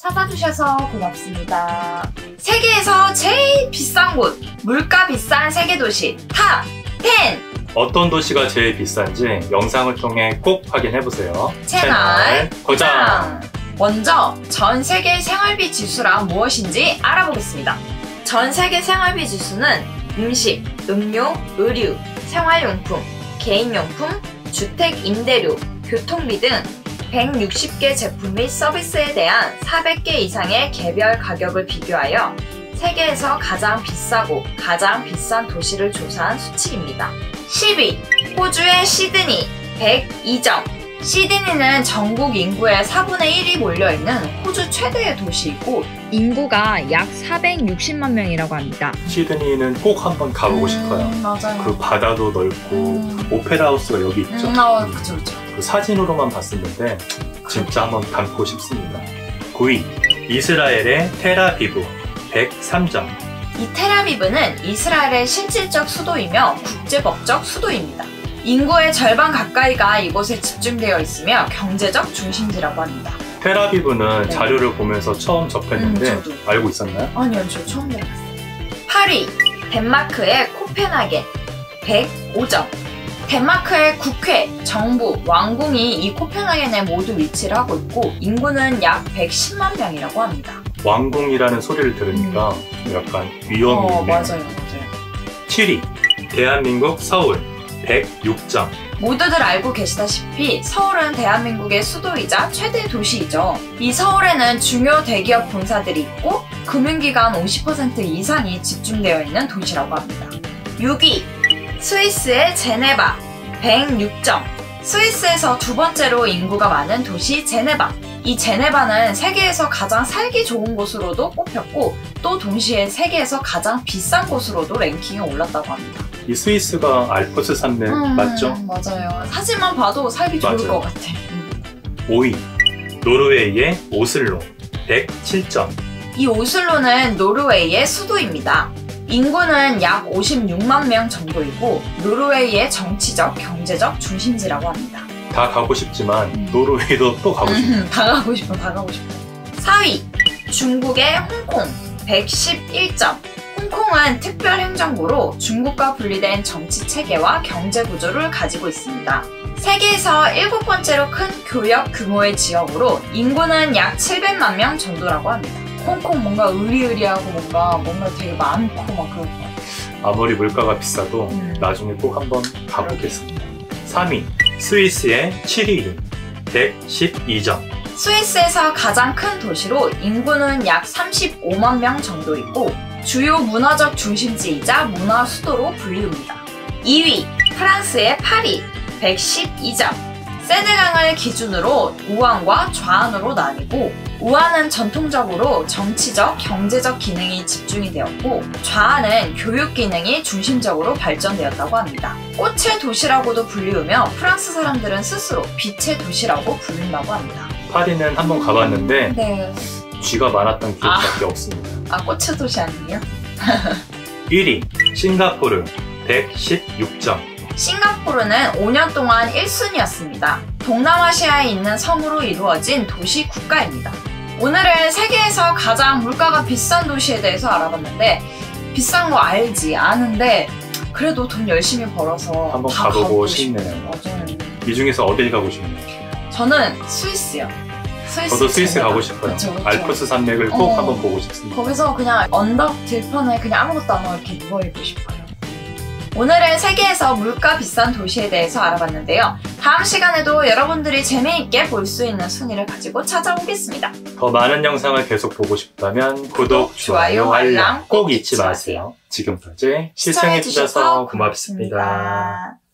찾아주셔서 고맙습니다. 세계에서 제일 비싼 곳, 물가 비싼 세계 도시 탑 10! 어떤 도시가 제일 비싼지 영상을 통해 꼭 확인해보세요. 채널 고정! 먼저 전 세계 생활비 지수란 무엇인지 알아보겠습니다. 전 세계 생활비 지수는 음식, 음료, 의류, 생활용품, 개인용품, 주택 임대료, 교통비 등 160개 제품 및 서비스에 대한 400개 이상의 개별 가격을 비교하여 세계에서 가장 비싸고 가장 비싼 도시를 조사한 수치입니다. 10위, 호주의 시드니 102점. 시드니는 전국 인구의 4분의 1이 몰려있는 호주 최대의 도시이고 인구가 약 460만 명이라고 합니다. 시드니는 꼭 한번 가보고 싶어요. 맞아요. 그 바다도 넓고 오페라 하우스가 여기 있죠. 그쵸. 그 사진으로만 봤었는데 진짜 한번 담고 싶습니다. 9위, 이스라엘의 테라비브 103점. 이 테라비브는 이스라엘의 실질적 수도이며 국제법적 수도입니다. 인구의 절반 가까이가 이곳에 집중되어 있으며 경제적 중심지라고 합니다. 테라비브는 네. 자료를 보면서 처음 접했는데 저도. 알고 있었나요? 아니요, 저 처음 들어봤어요. 8위, 덴마크의 코펜하겐 105점. 덴마크의 국회, 정부, 왕궁이 이 코펜하겐에 모두 위치를 하고 있고 인구는 약 110만 명이라고 합니다. 왕궁이라는 소리를 들으니까 약간 위험이 있네요. 맞아요. 7위, 대한민국 서울 106점. 모두들 알고 계시다시피 서울은 대한민국의 수도이자 최대 도시이죠. 이 서울에는 중요 대기업 본사들이 있고 금융기관 50% 이상이 집중되어 있는 도시라고 합니다. 6위, 스위스의 제네바 106점. 스위스에서 두 번째로 인구가 많은 도시 제네바. 이 제네바는 세계에서 가장 살기 좋은 곳으로도 꼽혔고 또 동시에 세계에서 가장 비싼 곳으로도 랭킹에 올랐다고 합니다. 이 스위스가 알프스 산맥 맞죠? 맞아요. 사진만 봐도 살기 좋을 맞아요. 것 같아. 5위, 노르웨이의 오슬로 107점. 이 오슬로는 노르웨이의 수도입니다. 인구는 약 56만 명 정도이고 노르웨이의 정치적, 경제적 중심지라고 합니다. 다 가고 싶지만 노르웨이도 또 가고 싶어요. 다 가고 싶어. 4위, 중국의 홍콩 111점. 홍콩은 특별행정구로 중국과 분리된 정치 체계와 경제 구조를 가지고 있습니다. 세계에서 7번째로 큰 교역 규모의 지역으로 인구는 약 700만 명 정도라고 합니다. 홍콩 뭔가 의리의리하고 뭔가 되게 많고 막 그럴 것 같아요. 아무리 물가가 비싸도 나중에 꼭 한번 가보겠습니다. 3위, 스위스의 7위 112점. 스위스에서 가장 큰 도시로 인구는 약 35만 명 정도이고 주요 문화적 중심지이자 문화 수도로 불리웁니다. 2위, 프랑스의 파리 112점. 세네강을 기준으로 우한과 좌안으로 나뉘고 우한은 전통적으로 정치적, 경제적 기능이 집중이 되었고 좌안은 교육 기능이 중심적으로 발전되었다고 합니다. 꽃의 도시라고도 불리우며 프랑스 사람들은 스스로 빛의 도시라고 부른다고 합니다. 파리는 한번 가봤는데 네. 쥐가 많았던 기억밖에 없습니다. 꽃의 도시 아니에요? 1위, 싱가포르 116점. 싱가포르는 5년 동안 1순위였습니다. 동남아시아에 있는 섬으로 이루어진 도시 국가입니다. 오늘은 세계에서 가장 물가가 비싼 도시에 대해서 알아봤는데 비싼 거 아는데 그래도 돈 열심히 벌어서 한번 다 가보고 싶네요. 맞아요. 이 중에서 어딜 가고 싶나요? 저는 스위스요. 저도 스위스 제네바. 가고 싶어요. 그쵸. 알프스 산맥을 꼭 한번 보고 싶습니다. 거기서 그냥 언덕 들판에 그냥 아무것도 안 하고 이렇게 누워있고 싶어요. 오늘은 세계에서 물가 비싼 도시에 대해서 알아봤는데요. 다음 시간에도 여러분들이 재미있게 볼 수 있는 순위를 가지고 찾아오겠습니다. 더 많은 영상을 계속 보고 싶다면 구독, 좋아요, 알람 꼭 잊지 마세요. 지금까지 시청해주셔서 고맙습니다.